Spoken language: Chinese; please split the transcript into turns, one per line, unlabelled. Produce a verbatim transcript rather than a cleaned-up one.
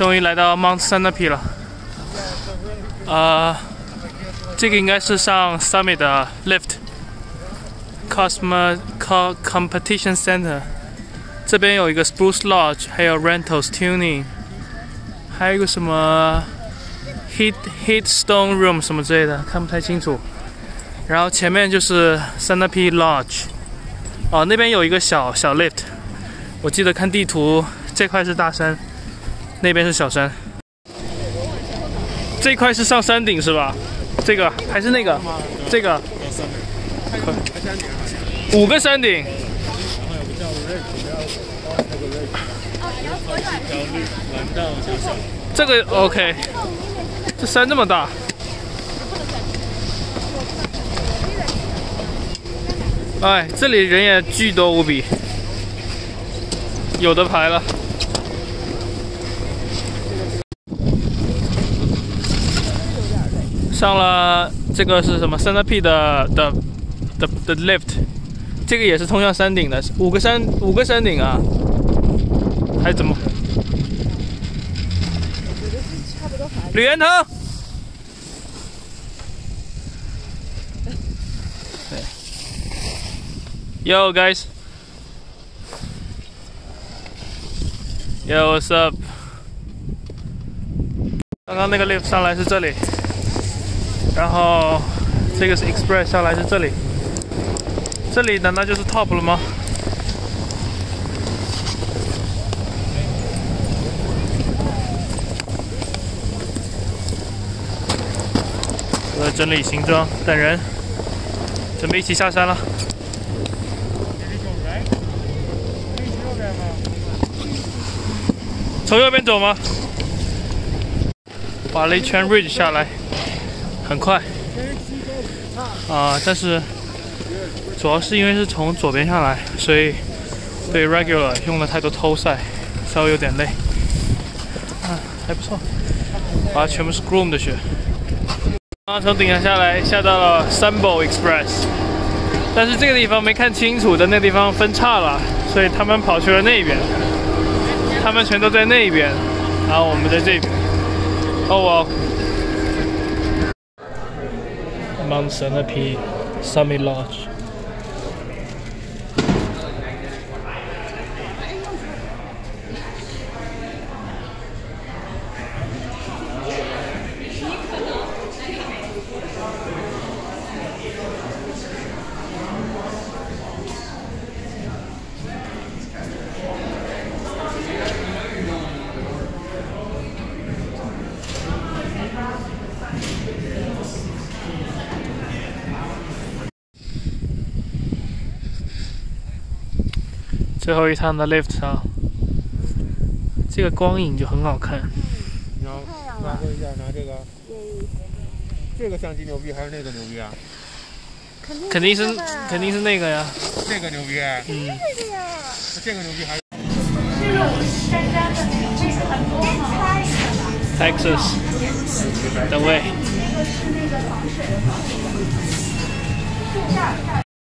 终于来到 Mount Sunapee 了。呃，这个应该是上 Summit 的 lift。Cosmo Competition Center， 这边有一个 Spruce Lodge， 还有 Rentals Tuning， 还有一个什么 Heat Heat Stone Room 什么之类的，看不太清楚。然后前面就是 Sunapee Lodge。哦，那边有一个小小 lift。我记得看地图，这块是大山，那边是小山。这块是上山顶是吧？这个还是那个？这个。五个山顶。这个 OK。这山这么大。哎，这里人也巨多无比，有的排了。上了这个是什么 Sunapee 的的的的 lift， 这个也是通向山顶的，五个山五个山顶啊，还怎么？吕元腾。Yo guys. Yo, what's up? 刚刚那个 lift 上来是这里，然后这个是 Express 上来是这里，这里难道就是 top 了吗？我在整理行装，等人，准备一起下山了。从右边走吗？划了一圈 ridge 下来，很快啊、呃！但是主要是因为是从左边下来，所以对 regular 用了太多toe side，稍微有点累。啊，还不错，啊，全部是 groom 的雪。刚刚从顶上下来，下到了 Sunbow Express， 但是这个地方没看清楚，在那地方分叉了，所以他们跑去了那边。他们全都在那边，然后我们在这边。哦，我 Mount Sunapee Summit Lodge。最后一趟的 lift 上，这个光影就很好看。
你要拿回一下，拿这个。这个相机牛逼还是那个牛逼啊？
肯定是肯定是那个呀。
这个牛逼。嗯。这个呀。这个牛逼还是。
Texas， 等位。